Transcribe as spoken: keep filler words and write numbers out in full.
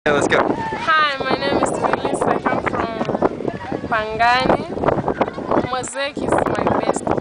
let's go. Hi, my name is Phyllis. I come from Pangani. Mosaic is my best